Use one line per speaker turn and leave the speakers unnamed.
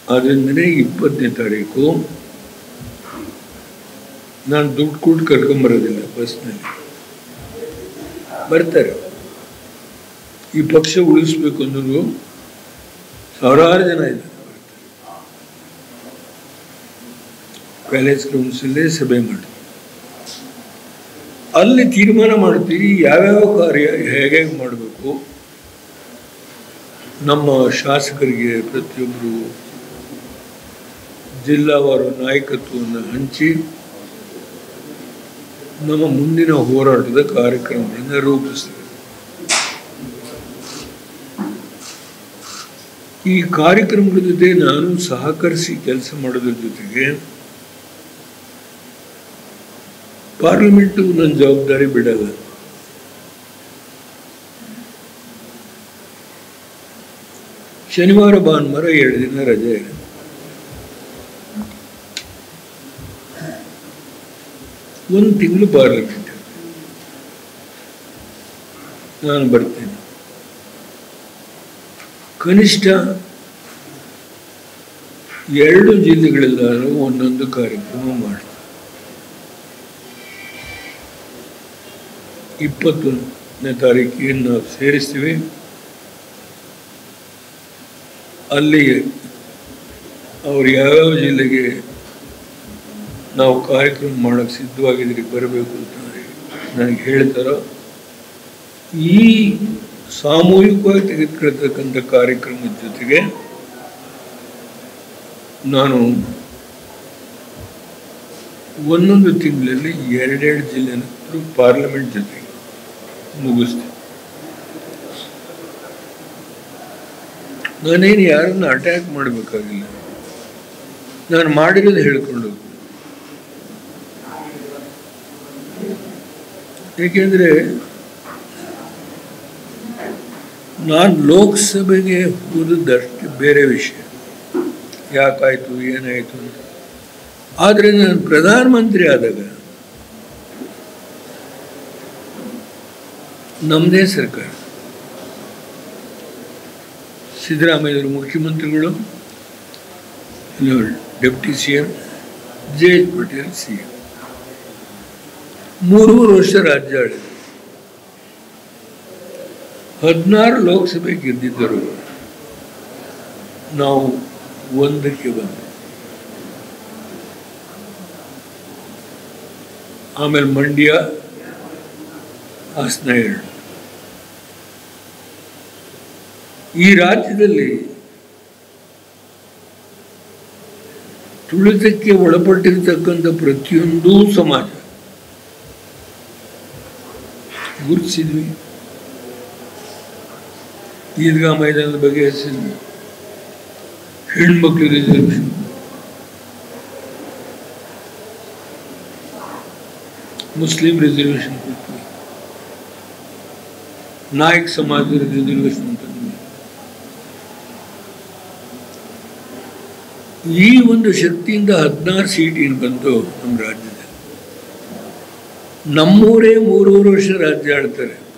ಅದರಿಂದನೇ 20ನೇ ತಾರೀಕು ನಾನು ದುಡ್ಡು ಕೊಟ್ಟು ಕರ್ಕೊಂಬರೋದಿಲ್ಲ, ಬಸ್ನಲ್ಲಿ ಬರ್ತಾರೆ. ಈ ಪಕ್ಷ ಉಳಿಸ್ಬೇಕು ಅನ್ನೋದು ಸಾವಿರಾರು ಜನ ಇದ್ದಾರೆ. ಪ್ಯಾಲೇಸ್ ಗ್ರೌಂಡ್ಸಲ್ಲೇ ಸಭೆ ಮಾಡಿ ಅಲ್ಲಿ ತೀರ್ಮಾನ ಮಾಡ್ತೀವಿ ಯಾವ್ಯಾವ ಕಾರ್ಯ ಹೇಗೆ ಮಾಡಬೇಕು. ನಮ್ಮ ಶಾಸಕರಿಗೆ ಪ್ರತಿಯೊಬ್ಬರು ಜಿಲ್ಲಾವಾರು ನಾಯಕತ್ವವನ್ನು ಹಂಚಿ ನಮ್ಮ ಮುಂದಿನ ಹೋರಾಟದ ಕಾರ್ಯಕ್ರಮಗಳನ್ನು ರೂಪಿಸ್ತೇವೆ. ಈ ಕಾರ್ಯಕ್ರಮದ ಜೊತೆ ನಾನು ಸಹಕರಿಸಿ ಕೆಲಸ ಮಾಡೋದ್ರ ಜೊತೆಗೆ ಪಾರ್ಲಿಮೆಂಟು ನನ್ನ ಜವಾಬ್ದಾರಿ ಬಿಡಲ್ಲ. ಶನಿವಾರ ಭಾನುವಾರ 2 ದಿನ ರಜೆ ಇದೆ. ಒಂದು ತಿಂಗಳು ಪಾರ್ಲಿಮೆಂಟ್ ನಾನು ಬರ್ತೇನೆ. ಕನಿಷ್ಠ 2 ಜಿಲ್ಲೆಗಳಲ್ಲಾದರೂ ಒಂದೊಂದು ಕಾರ್ಯಕ್ರಮ ಮಾಡಿ 20ನೇ ತಾರೀಕಿಗೆ ನಾವು ಸೇರಿಸ್ತೀವಿ. ಅಲ್ಲಿ ಅವ್ರು ಯಾವ್ಯಾವ ಜಿಲ್ಲೆಗೆ ನಾವು ಕಾರ್ಯಕ್ರಮ ಮಾಡೋಕ್ಕೆ ಸಿದ್ಧವಾಗಿದ್ರೆ ಬರಬೇಕು ಅಂತ ನನಗೆ ಹೇಳ್ತಾರೋ ಈ ಸಾಮೂಹಿಕವಾಗಿ ತೆಗೆದುಕೊಳ್ತಕ್ಕಂಥ ಕಾರ್ಯಕ್ರಮದ ಜೊತೆಗೆ ನಾನು ಒಂದೊಂದು ತಿಂಗಳಲ್ಲಿ 2 ಜಿಲ್ಲೆನ ಪಾರ್ಲಿಮೆಂಟ್ ಜೊತೆಗೆ ಮುಗಿಸ್ತೀನಿ. ನಾನೇನು ಯಾರನ್ನ ಅಟ್ಯಾಕ್ ಮಾಡಬೇಕಾಗಿಲ್ಲ, ನಾನು ಮಾಡಿರೋದು ಹೇಳ್ಕೊಂಡು ಹೋಗ್ತೀನಿ. ಏಕೆಂದರೆ ನಾನು ಲೋಕಸಭೆಗೆ ಹೋದದ್ದಷ್ಟೇ ಬೇರೆ ವಿಷಯ, ಯಾಕಾಯಿತು ಏನಾಯಿತು ಅಂತ. ಆದರೆ ನಾನು ಪ್ರಧಾನಮಂತ್ರಿ ಆದಾಗ ನಮ್ಮದೇ ಸರ್ಕಾರ, ಸಿದ್ದರಾಮಯ್ಯವರು ಮುಖ್ಯಮಂತ್ರಿಗಳು, deputy CM, JH Patel CM, 3 ವರ್ಷ ರಾಜ್ಯ ಆಳಿದೆ. 16 ಲೋಕಸಭೆ ಗೆದ್ದಿದ್ದರು, ನಾವು 1ಕ್ಕೆ ಬಂದೆ. ಆಮೇಲೆ ಮಂಡ್ಯ, ಹಾಸನ 2. ಈ ರಾಜ್ಯದಲ್ಲಿ ತುಳಿತಕ್ಕೆ ಒಳಪಟ್ಟಿರ್ತಕ್ಕಂಥ ಪ್ರತಿಯೊಂದು ಸಮಾಜ ಗುರುತಿಸಿದ್ವಿ. ಈದ್ಗಾ ಮೈದಾನದ ಬಗ್ಗೆ ಹೆಸರಿದ್ವಿ, ಹೆಣ್ಮಕ್ಳು ರಿಸರ್ವೇಷನ್, ಮುಸ್ಲಿಂ ರಿಸರ್ವೇಷನ್ ಕೊಟ್ವಿ, ನಾಯಕ್ ಸಮಾಜದ ರಿಸರ್ವೇಷನ್ ತಂದ್ವಿ. ಈ ಒಂದು ಶಕ್ತಿಯಿಂದ 16 ಸೀಟ್ ಏನು ಬಂತು ನಮ್ಮ ರಾಜ್ಯದಲ್ಲಿ. ನಮ್ಮೂರೇ 3 ವರ್ಷ ರಾಜ್ಯ ಆಳ್ತಾರೆ.